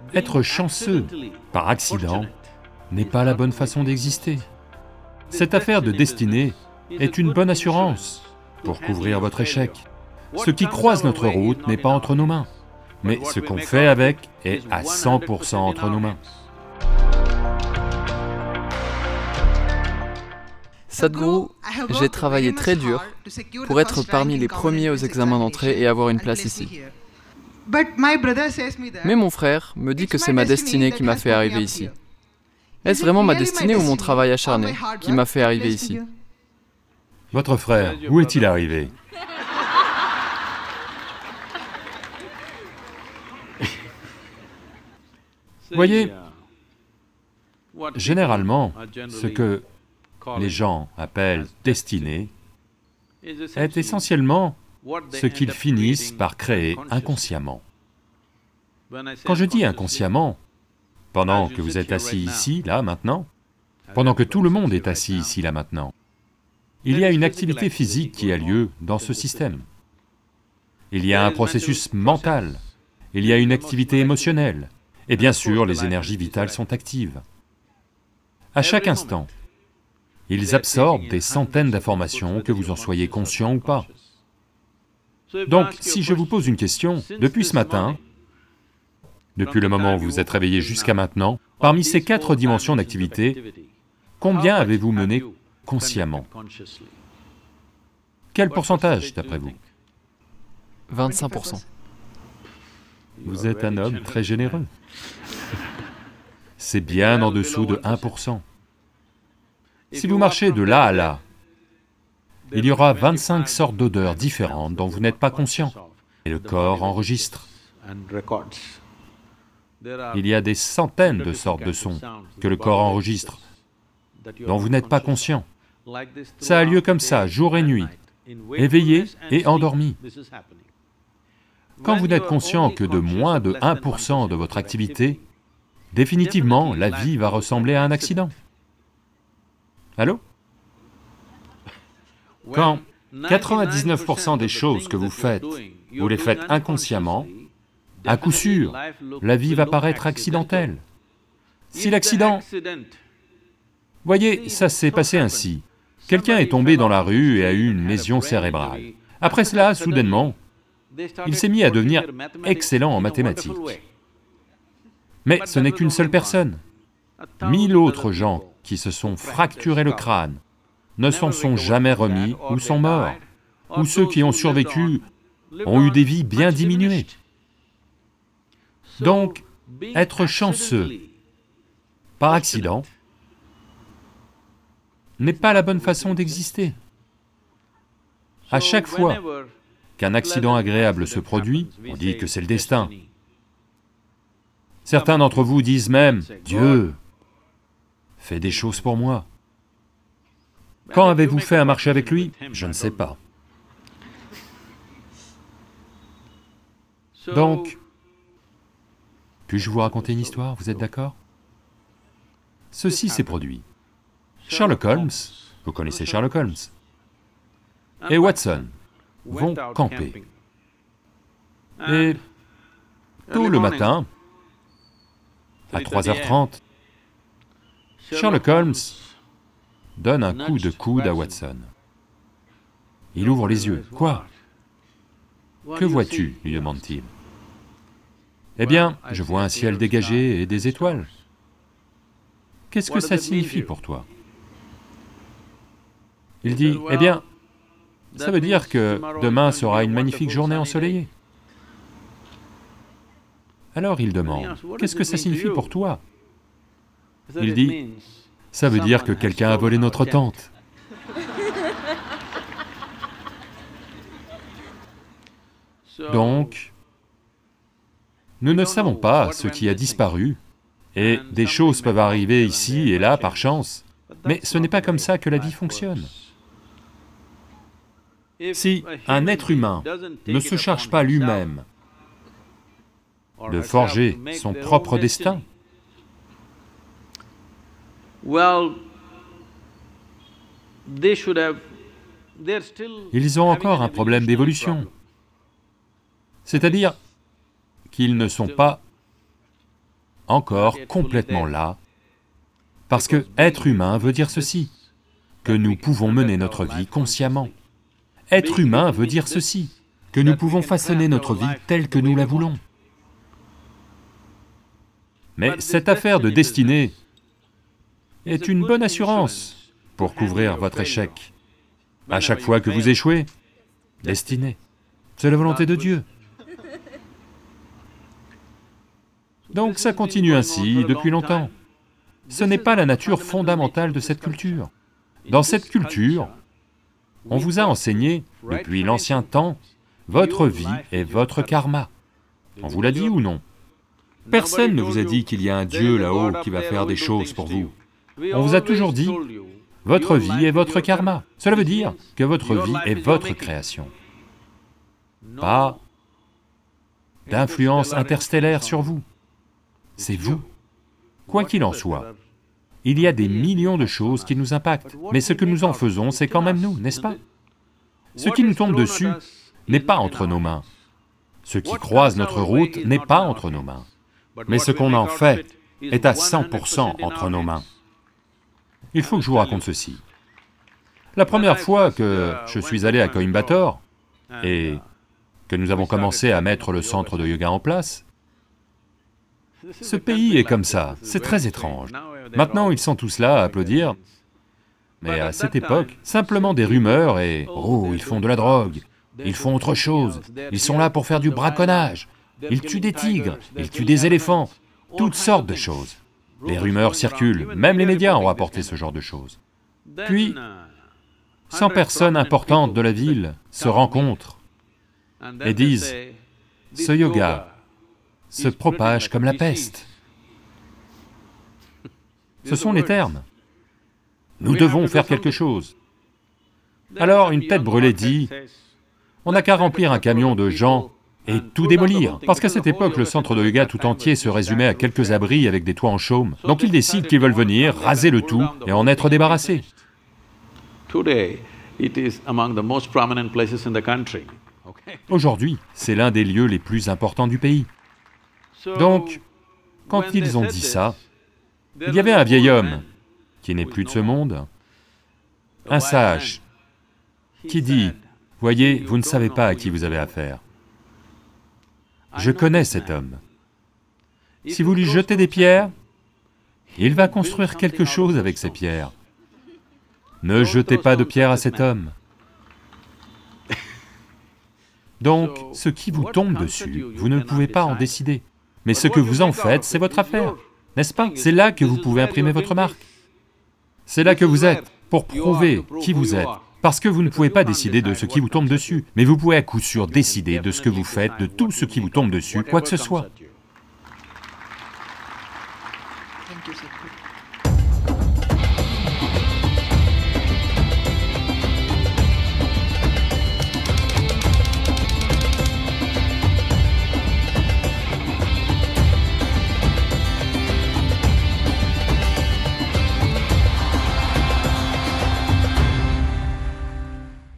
Être chanceux par accident n'est pas la bonne façon d'exister. Cette affaire de destinée est une bonne assurance pour couvrir votre échec. Ce qui croise notre route n'est pas entre nos mains, mais ce qu'on fait avec est à 100% entre nos mains. Sadhguru, j'ai travaillé très dur pour être parmi les premiers aux examens d'entrée et avoir une place ici. Mais mon frère me dit que c'est ma destinée qui m'a fait arriver ici. Est-ce vraiment ma destinée ou mon travail acharné qui m'a fait arriver ici? Votre frère, où est-il arrivé? Voyez, généralement, ce que les gens appellent destinée est essentiellement ce qu'ils finissent par créer inconsciemment. Quand je dis inconsciemment, pendant que vous êtes assis ici, là, maintenant, pendant que tout le monde est assis ici, là, maintenant, il y a une activité physique qui a lieu dans ce système. Il y a un processus mental, il y a une activité émotionnelle, et bien sûr, les énergies vitales sont actives. À chaque instant, ils absorbent des centaines d'informations, que vous en soyez conscient ou pas. Donc, si je vous pose une question, depuis ce matin, depuis le moment où vous vous êtes réveillé jusqu'à maintenant, parmi ces 4 dimensions d'activité, combien avez-vous mené consciemment? Quel pourcentage, d'après vous? 25%. Vous êtes un homme très généreux. C'est bien en dessous de 1%. Si vous marchez de là à là, il y aura 25 sortes d'odeurs différentes dont vous n'êtes pas conscient, et le corps enregistre. Il y a des centaines de sortes de sons que le corps enregistre, dont vous n'êtes pas conscient. Ça a lieu comme ça, jour et nuit, éveillé et endormi. Quand vous n'êtes conscient que de moins de 1% de votre activité, définitivement, la vie va ressembler à un accident. Allô? Quand 99% des choses que vous faites, vous les faites inconsciemment, à coup sûr, la vie va paraître accidentelle. Si l'accident... Voyez, ça s'est passé ainsi. Quelqu'un est tombé dans la rue et a eu une lésion cérébrale. Après cela, soudainement, il s'est mis à devenir excellent en mathématiques. Mais ce n'est qu'une seule personne. 1000 autres gens qui se sont fracturés le crâne ne s'en sont jamais remis ou sont morts, ou ceux qui ont survécu ont eu des vies bien diminuées. Donc, être chanceux par accident n'est pas la bonne façon d'exister. À chaque fois qu'un accident agréable se produit, on dit que c'est le destin. Certains d'entre vous disent même, « Dieu fait des choses pour moi ». Quand avez-vous fait un marché avec lui? Je ne sais pas. Donc, puis-je vous raconter une histoire, vous êtes d'accord? Ceci s'est produit. Sherlock Holmes, vous connaissez Sherlock Holmes, et Watson vont camper. Et tôt le matin, à 3h30, Sherlock Holmes donne un coup de coude à Watson. Il ouvre les yeux. « Quoi? Que vois-tu » lui demande-t-il. « Eh bien, je vois un ciel dégagé et des étoiles. Qu'est-ce que ça signifie pour toi ?» Il dit, « Eh bien, ça veut dire que demain sera une magnifique journée ensoleillée. » Alors il demande, « Qu'est-ce que ça signifie pour toi ?» Il dit, « Ça veut dire que quelqu'un a volé notre tente. » Donc, nous ne savons pas ce qui a disparu, et des choses peuvent arriver ici et là par chance, mais ce n'est pas comme ça que la vie fonctionne. Si un être humain ne se charge pas lui-même de forger son propre destin, ils ont encore un problème d'évolution. C'est-à-dire qu'ils ne sont pas encore complètement là, parce que être humain veut dire ceci, que nous pouvons mener notre vie consciemment. Être humain veut dire ceci, que nous pouvons façonner notre vie telle que nous la voulons. Mais cette affaire de destinée est une bonne assurance pour couvrir votre échec. À chaque fois que vous échouez, destinée, c'est la volonté de Dieu. Donc ça continue ainsi depuis longtemps. Ce n'est pas la nature fondamentale de cette culture. Dans cette culture, on vous a enseigné, depuis l'ancien temps, votre vie est votre karma. On vous l'a dit ou non? Personne ne vous a dit qu'il y a un Dieu là-haut qui va faire des choses pour vous. On vous a toujours dit, votre vie est votre karma. Cela veut dire que votre vie est votre création. Pas d'influence interstellaire sur vous. C'est vous. Quoi qu'il en soit, il y a des millions de choses qui nous impactent, mais ce que nous en faisons, c'est quand même nous, n'est-ce pas? Ce qui nous tombe dessus n'est pas entre nos mains. Ce qui croise notre route n'est pas entre nos mains. Mais ce qu'on en fait est à 100% entre nos mains. Il faut que je vous raconte ceci. La première fois que je suis allé à Coimbatore et que nous avons commencé à mettre le centre de yoga en place, ce pays est comme ça, c'est très étrange. Maintenant, ils sont tous là à applaudir, mais à cette époque, simplement des rumeurs et « oh, ils font de la drogue, ils font autre chose, ils sont là pour faire du braconnage, ils tuent des tigres, ils tuent des éléphants, toutes sortes de choses. » Les rumeurs circulent, même les médias ont rapporté ce genre de choses. Puis, 100 personnes importantes de la ville se rencontrent et disent « ce yoga se propage comme la peste. » Ce sont les termes. Nous devons faire quelque chose. Alors une tête brûlée dit, on n'a qu'à remplir un camion de gens et tout démolir, parce qu'à cette époque, le centre de yoga tout entier se résumait à quelques abris avec des toits en chaume. Donc ils décident qu'ils veulent venir, raser le tout et en être débarrassés. Aujourd'hui, c'est l'un des lieux les plus importants du pays. Donc, quand ils ont dit ça, il y avait un vieil homme, qui n'est plus de ce monde, un sage, qui dit, « Voyez, vous ne savez pas à qui vous avez affaire. Je connais cet homme. Si vous lui jetez des pierres, il va construire quelque chose avec ces pierres. Ne jetez pas de pierres à cet homme. » Donc, ce qui vous tombe dessus, vous ne pouvez pas en décider. Mais ce que vous en faites, c'est votre affaire, n'est-ce pas? C'est là que vous pouvez imprimer votre marque. C'est là que vous êtes, pour prouver qui vous êtes. Parce que vous ne pouvez pas décider de ce qui vous tombe dessus, mais vous pouvez à coup sûr décider de ce que vous faites, de tout ce qui vous tombe dessus, quoi que ce soit.